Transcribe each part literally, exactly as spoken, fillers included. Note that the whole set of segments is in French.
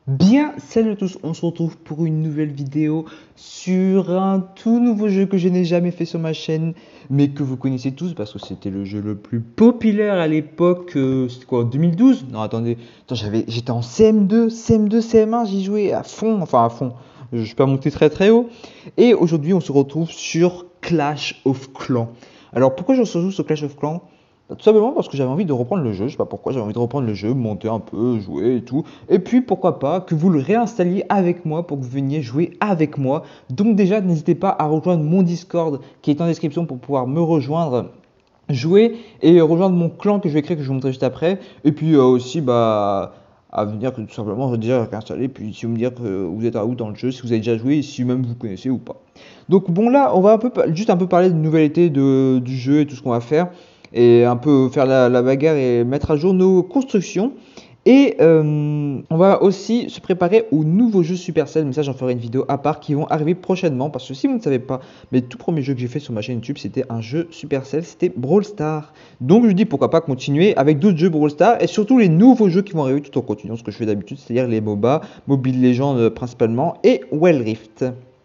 Bien, salut à tous, on se retrouve pour une nouvelle vidéo sur un tout nouveau jeu que je n'ai jamais fait sur ma chaîne, mais que vous connaissez tous parce que c'était le jeu le plus populaire à l'époque, euh, c'était quoi, en deux mille douze? Non, attendez, attends, j'avais, j'étais en C M deux, C M deux, C M un, j'y jouais à fond, enfin à fond, je suis pas monté très très haut. Et aujourd'hui, on se retrouve sur Clash of Clans. Alors, pourquoi je se joue sur Clash of Clans? Bah, tout simplement parce que j'avais envie de reprendre le jeu, je sais pas pourquoi, j'avais envie de reprendre le jeu, monter un peu, jouer et tout. Et puis pourquoi pas que vous le réinstalliez avec moi pour que vous veniez jouer avec moi. Donc déjà, n'hésitez pas à rejoindre mon Discord qui est en description pour pouvoir me rejoindre, jouer et rejoindre mon clan que je vais créer, que je vous montrerai juste après. Et puis euh, aussi bah à venir que tout simplement déjà réinstaller, puis si vous me dire que vous êtes à où dans le jeu, si vous avez déjà joué, et si même vous connaissez ou pas. Donc bon là, on va un peu, juste un peu parler de nouveautés de, du jeu et tout ce qu'on va faire et un peu faire la, la bagarre et mettre à jour nos constructions. Et euh, on va aussi se préparer aux nouveaux jeux Supercell, mais ça j'en ferai une vidéo à part qui vont arriver prochainement. Parce que si vous ne savez pas, mes tout premiers jeux que j'ai fait sur ma chaîne YouTube, c'était un jeu Supercell, c'était Brawl Stars. Donc je dis pourquoi pas continuer avec d'autres jeux Brawl Stars et surtout les nouveaux jeux qui vont arriver tout en continuant ce que je fais d'habitude, c'est-à-dire les MOBA, Mobile Legends principalement et Wild Rift.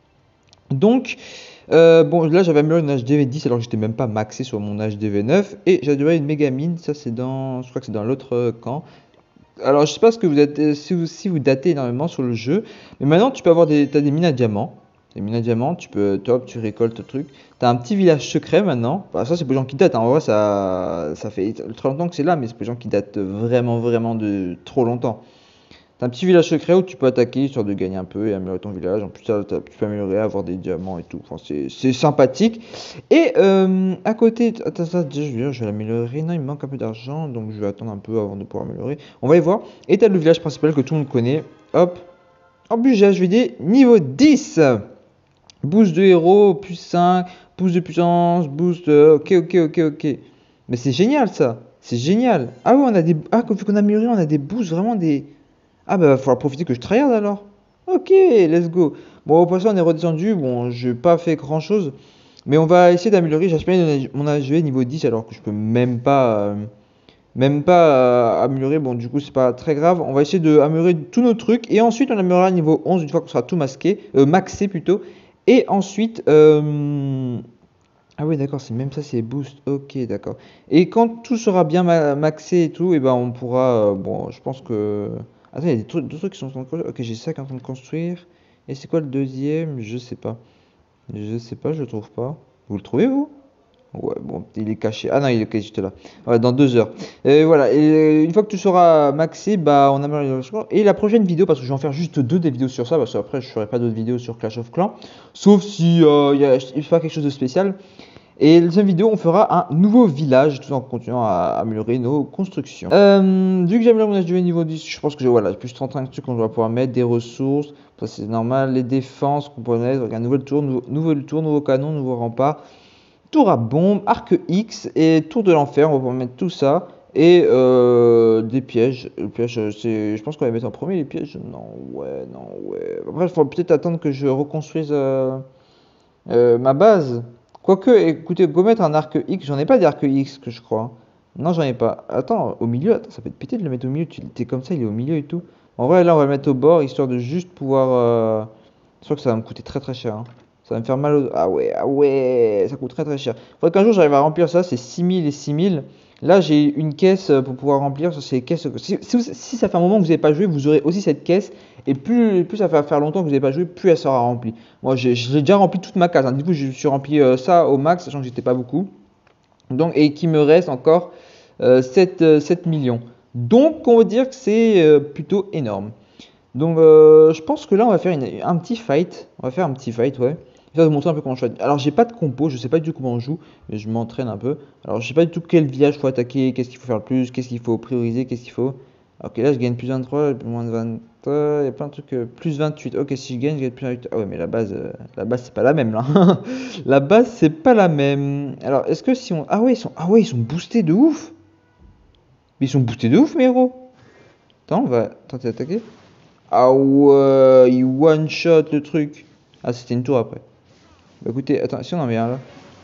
Donc, euh, bon, là j'avais amélioré une H D V dix alors que j'étais même pas maxé sur mon H D V neuf et j'ai amélioré une Megamine, ça c'est dans, je crois que c'est dans l'autre camp. Alors je sais pas ce que vous êtes, si vous, si vous datez énormément sur le jeu, mais maintenant tu peux avoir des, t'as des mines à diamants, des mines à diamants, tu peux, top, tu récoltes le truc. T'as un petit village secret maintenant. Bah, ça c'est pour les gens qui datent, hein. En vrai ça, ça fait très longtemps que c'est là, mais c'est pour les gens qui datent vraiment vraiment de trop longtemps. T'as un petit village secret où tu peux attaquer histoire de gagner un peu et améliorer ton village. En plus, tu peux améliorer, avoir des diamants et tout. Enfin, c'est sympathique. Et euh, à côté, attends, ça, déjà, je vais, je vais l'améliorer. Non, il me manque un peu d'argent, donc je vais attendre un peu avant de pouvoir améliorer. On va y voir. Et t'as le village principal que tout le monde connaît. Hop. En plus, j'ai H V D niveau dix. Boost de héros, plus cinq. Boost de puissance, boost. De... Ok, ok, ok, ok. Mais c'est génial ça. C'est génial. Ah oui, on a des. Ah, vu qu'on a amélioré, on a des boosts vraiment des. Ah bah va falloir profiter que je tryhard alors. Ok, let's go. Bon, au passant, on est redescendu. Bon, j'ai pas fait grand chose. Mais on va essayer d'améliorer. J'ai aspiré mon H V niveau dix alors que je peux même pas, euh, même pas euh, améliorer. Bon, du coup, c'est pas très grave. On va essayer d'améliorer tous nos trucs. Et ensuite, on améliorera niveau onze une fois qu'on sera tout masqué. Euh, maxé plutôt. Et ensuite. Euh... Ah oui, d'accord, c'est même ça, c'est boost. Ok, d'accord. Et quand tout sera bien ma maxé et tout, et ben on pourra. Euh, bon, je pense que. Attends, il y a des trucs, deux trucs qui sont en train de construire. Ok, j'ai ça qui est en train de construire. Et c'est quoi le deuxième? Je sais pas. Je sais pas, je le trouve pas. Vous le trouvez, vous? Ouais, bon, il est caché. Ah non, il est caché juste là. Ouais, dans deux heures. Et voilà, et une fois que tu seras maxé, bah on améliore le score. Et la prochaine vidéo, parce que je vais en faire juste deux des vidéos sur ça, parce qu'après je ferai pas d'autres vidéos sur Clash of Clans. Sauf si euh, il y a, il faut quelque chose de spécial. Et la deuxième vidéo, on fera un nouveau village tout en continuant à améliorer nos constructions. Euh, vu que j'améliore mon H D V niveau dix, je pense que j'ai voilà, plus trente-cinq trucs qu'on doit pouvoir mettre, des ressources, ça c'est normal, les défenses qu'on peut mettre, un nouvel tour, nouveau, nouveau tour, nouveau canon, nouveau rempart, tour à bombe, arc X et tour de l'enfer, on va pouvoir mettre tout ça. Et euh, des pièges. Le piège, c'est, je pense qu'on va les mettre en premier, les pièges. Non, ouais, non, ouais. Après, il faut peut-être attendre que je reconstruise euh, euh, ma base. Quoique, écoutez, go mettre un arc X, j'en ai pas d'arc X que je crois. Non, j'en ai pas. Attends, au milieu, attends, ça peut être pété de le mettre au milieu. Tu es comme ça, il est au milieu et tout. En vrai, là, on va le mettre au bord histoire de juste pouvoir. Euh... Je crois que ça va me coûter très très cher, hein. Ça va me faire mal au. Ah ouais, ah ouais, ça coûte très très cher. Faudrait qu'un jour j'arrive à remplir ça, c'est six mille et six mille. Là, j'ai une caisse pour pouvoir remplir. Ça, c'est caisses. Si, si, si ça fait un moment que vous n'avez pas joué, vous aurez aussi cette caisse. Et plus, plus ça va faire longtemps que vous n'avez pas joué, plus elle sera remplie. Moi, j'ai déjà rempli toute ma case, hein. Du coup, je suis rempli euh, ça au max, sachant que j'étais pas beaucoup. Donc, et qu'il me reste encore euh, sept, euh, sept millions. Donc, on va dire que c'est euh, plutôt énorme. Donc, euh, je pense que là, on va faire une, un petit fight. On va faire un petit fight, ouais. Je vais vous montrer un peu comment je fais. Alors, j'ai pas de compo, je sais pas du tout comment on joue, mais je m'entraîne un peu. Alors, je sais pas du tout quel village faut attaquer, qu'est-ce qu'il faut faire le plus, qu'est-ce qu'il faut prioriser, qu'est-ce qu'il faut. Ok, là, je gagne plus vingt-trois, moins de vingt, il y a plein de trucs, euh, plus vingt-huit. Ok, si je gagne, je gagne plus vingt-huit. Ah ouais, mais la base, euh, la base, c'est pas la même, là. La base, c'est pas la même. Alors, est-ce que si on. Ah ouais, ils sont, ah ouais, ils sont boostés de ouf. Mais ils sont boostés de ouf, mes héros. Attends, on va tenter d'attaquer. Ah ouais, il one-shot le truc. Ah, c'était une tour après. Bah écoutez, attends, si on en met un là.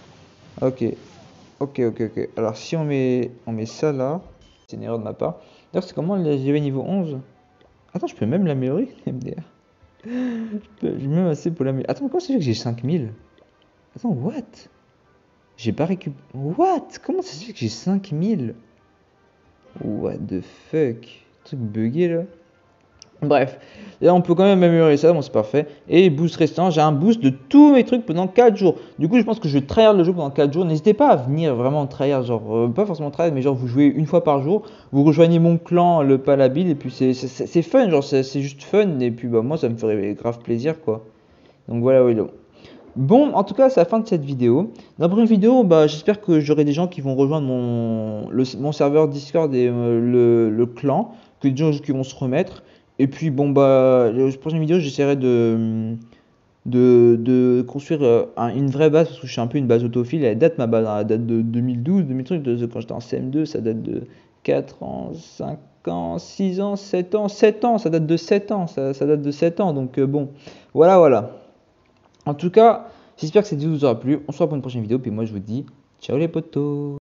Ok, ok, ok, ok. Alors si on met, on met ça là, c'est une erreur de ma part. D'ailleurs, c'est comment le G V niveau onze? Attends, je peux même l'améliorer, M D R. Je peux- J'ai même assez pour l'améliorer. Attends, comment ça fait que j'ai cinq mille? Attends, what? J'ai pas récupéré. What? Comment ça se fait que j'ai cinq mille? What the fuck? Truc bugué là. Bref, là on peut quand même améliorer ça, bon c'est parfait. Et boost restant, j'ai un boost de tous mes trucs pendant quatre jours. Du coup je pense que je vais tryhard le jeu pendant quatre jours. N'hésitez pas à venir vraiment tryhard, genre euh, pas forcément tryhard, mais genre vous jouez une fois par jour. Vous rejoignez mon clan, le Palabile, et puis c'est c'est- c'est- c'est fun, genre c'est c'est juste fun. Et puis bah moi ça me ferait grave plaisir quoi. Donc voilà, oui. Donc. Bon, en tout cas, c'est la fin de cette vidéo. Dans la prochaine vidéo, bah, j'espère que j'aurai des gens qui vont rejoindre mon, le- mon serveur Discord et euh, le, le clan, que des gens qui vont se remettre. Et puis, bon, bah, la prochaine vidéo, j'essaierai de, de, de construire euh, un- une vraie base, parce que je suis un peu une base autophile. Elle date, ma base, hein, elle date de deux mille douze, deux mille trucs, de, de quand j'étais en C M deux, ça date de quatre ans, cinq ans, six ans, sept ans, sept ans, ça date de sept ans, ça, ça date de sept ans. Donc, euh, bon, voilà, voilà. En tout cas, j'espère que cette vidéo vous aura plu. On se revoit pour une prochaine vidéo. Puis moi, je vous dis ciao les potos.